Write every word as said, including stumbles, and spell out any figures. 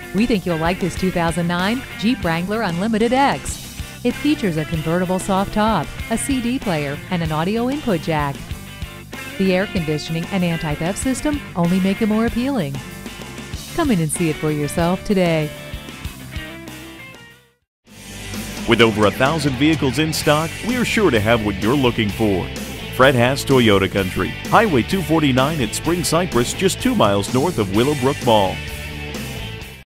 We think you'll like this two thousand nine Jeep Wrangler Unlimited X. It features a convertible soft top, a C D player, and an audio input jack. The air conditioning and anti-theft system only make it more appealing. Come in and see it for yourself today. With over a thousand vehicles in stock, we are sure to have what you're looking for. Fred Haas Toyota Country, Highway two forty-nine at Spring Cypress, just two miles north of Willowbrook Mall.